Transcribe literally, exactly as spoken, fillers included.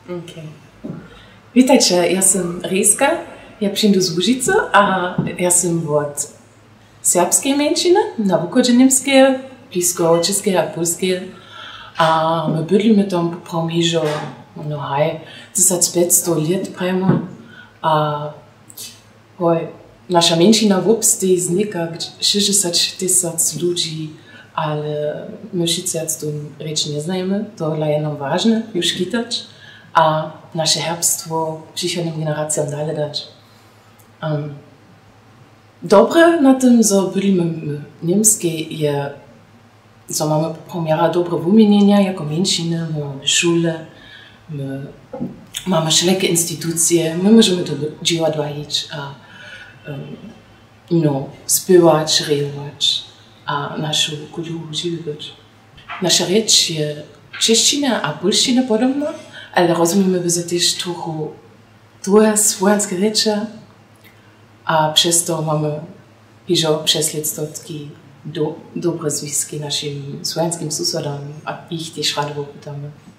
Okay. Witajcie, ja jestem Rizka, ja przyjdę z Łużycy, a ja jestem od serbskiej mniejszyny, na wychodzie niemskie, blisko czeskie a polskie. A my bydlimy tam po hižo, no haj, tysiąc pięćset lat prejmo. A hoj, nasza mniejszyna wopstej znika sześćdziesiąt tysięcy ludzi, ale my wszyscy z tym rzeczy nie znajemy, to dla je nam ważne, już kitać, a nasze herbstwo przychodnim generacjom dalej dać. Um, dobre na tym, że bydlimy niemskie, je, że mamy pomiara dobre wymienienia jako mniejszyny, my mamy szule, my mamy wszelkie instytucje, my możemy do dzieła dbajić, a um, no, śpiewać, rejować, a naszą kulturę żywić. Nasza rzecz jest czeszczyna a polszczyna podobna, ale rozumiemy, że też trochę drugie słowiańskie rzeczy, a przez to mamy hižo przez latki do, dobre związki naszym słowiańskim sąsiadom, a ich też rado pytamy.